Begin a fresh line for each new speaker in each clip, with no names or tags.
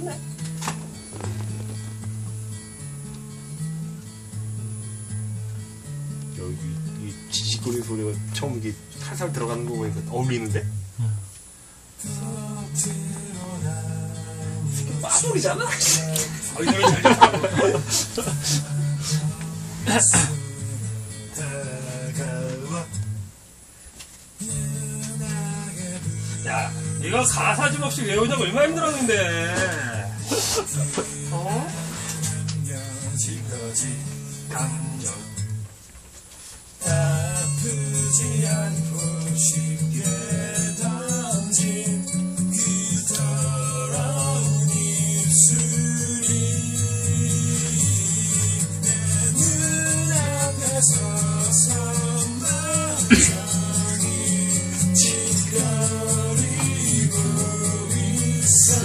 괜찮네.
여기 이 지직거리는 소리가 처음 이게 살살 들어가는 거 보니까 어울리는데? 마소리잖아? 이 노래 잘
야, 이거 가사 좀 없이 외우자고 얼마나 힘들었는데. 어? 감정.
아프지 않고 쉽게 던진 그 더러운 입술이 내 눈앞에 서서 멍청이 짓거리고 있어.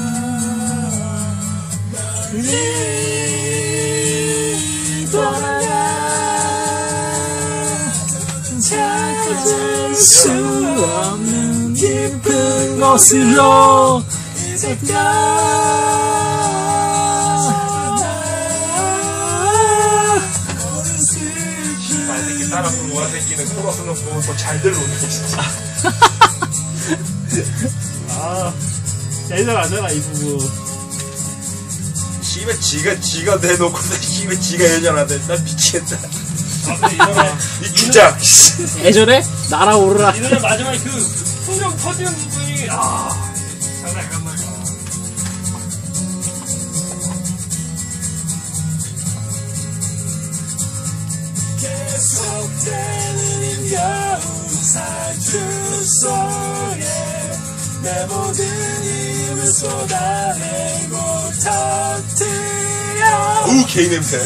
멀리 떠나가 찾을 수 없는 깊은 곳으로 이제껏
이 새끼 따라 부르는 와 새끼는 코러스 넣고 더 잘 들어오네 진짜.
아, 애들 하잖아, 이 부분.
씨발 지가 내놓고서 씨발 지가 여전하대. 나 미치겠다.
아, 근데 이 노래.
이 주작.
예전에 날아오르라.
이 노래 마지막에 그 풍경 터지는 부분이, 장난 아니란 말이야.
계속되는 겨울 살줄 속에 내 모든 힘을 쏟아내고 터뜨려
오 개인 냄새.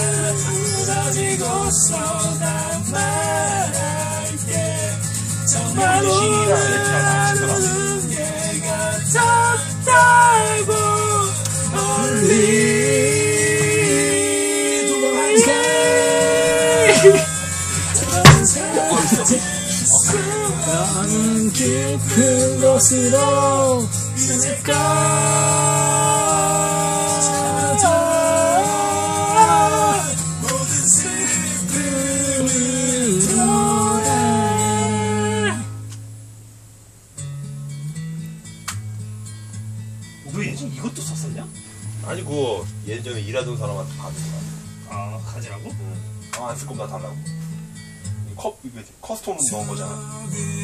무너지고서 난 말할게 정말 원하는 게 같았다고 멀리 나는 깊은 곳으로 이제껏 모든 슬픔을 돌아.
너 예전 이것도 썼었냐?
아니 그거 예전에 일하던 사람한테 받은 거야.
아, 가지라고?
안 쓸 거면 나 달라고. 이거 커스텀 넣은 거잖아.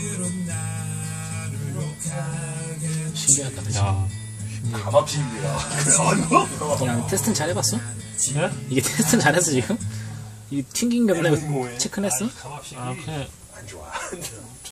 신기하다.
야.
감압식이야.
그냥 테스트는 잘 해봤어?
네?
이게 테스트는 잘했어, 지금? 이 튕긴 거
궁금해.
체크했어?
감압식.
아, 그냥.
안 좋아.